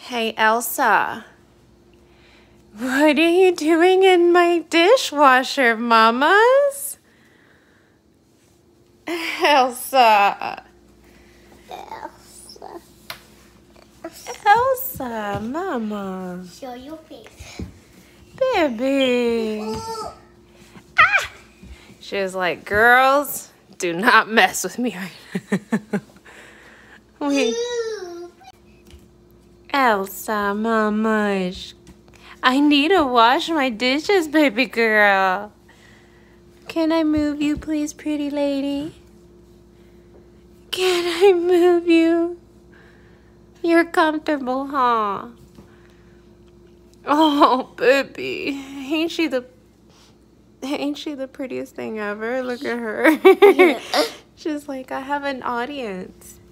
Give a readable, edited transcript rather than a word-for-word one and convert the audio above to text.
Hey, Elsa. What are you doing in my dishwasher, mamas? Elsa. Elsa, mama. Show your face. Baby. Ah! She was like, girls, do not mess with me right now. Elsa, mama. I need to wash my dishes, baby girl. Can I move you, please, pretty lady? Can I move you? You're comfortable, huh? Oh, baby. Ain't she the prettiest thing ever? Look at her. Yeah. She's like, I have an audience.